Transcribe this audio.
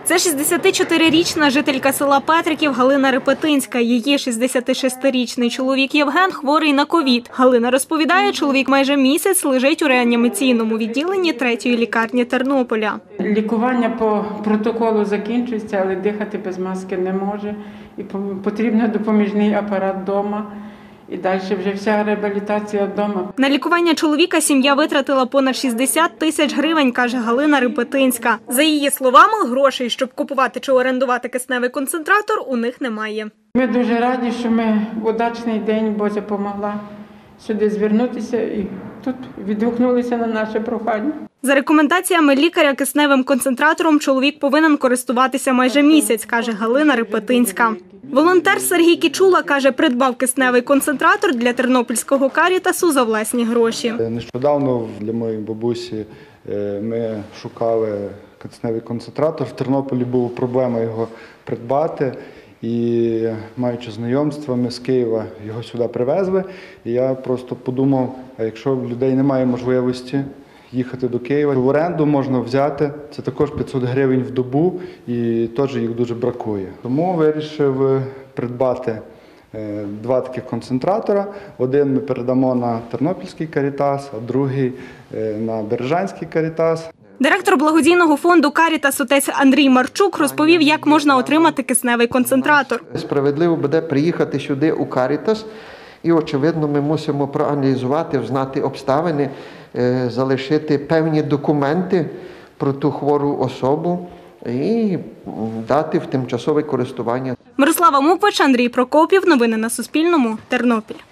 Це 64-річна жителька села Петриків Галина Репетинська. Її 66-річний чоловік Євген хворий на ковід. Галина розповідає, чоловік майже місяць лежить у реанімаційному відділенні 3-ї лікарні Тернополя. Лікування по протоколу закінчується, але дихати без маски не може. І потрібен допоміжний апарат вдома. І далі вже вся реабілітація вдома. На лікування чоловіка сім'я витратила понад 60 тисяч гривень, каже Галина Репетинська. За її словами, грошей, щоб купувати чи орендувати кисневий концентратор, у них немає. Ми дуже раді, що ми в удачний день Божа помогла сюди звернутися і тут відгукнулися на наше прохання. За рекомендаціями лікаря кисневим концентратором чоловік повинен користуватися майже місяць, каже Галина Репетинська. Волонтер Сергій Кічула, каже, придбав кисневий концентратор для тернопільського карітасу за власні гроші. Нещодавно для моєї бабусі ми шукали кисневий концентратор. В Тернополі була проблема його придбати. І маючи знайомства, ми з Києва його сюди привезли. І я просто подумав, а якщо в людей немає можливості їхати до Києва, в оренду можна взяти, це також 500 гривень в добу і теж їх дуже бракує. Тому вирішив придбати 2 таких концентратора. Один ми передамо на Тернопільський карітас, а другий на Бережанський карітас. Директор благодійного фонду «Карітас» отець Андрій Марчук розповів, як можна отримати кисневий концентратор. Справедливо буде приїхати сюди у «Карітас» і, очевидно, ми мусимо проаналізувати, знати обставини, залишити певні документи про ту хвору особу і дати в тимчасове користування. Мирослава Муквич, Андрій Прокопів. Новини на Суспільному. Тернопіль.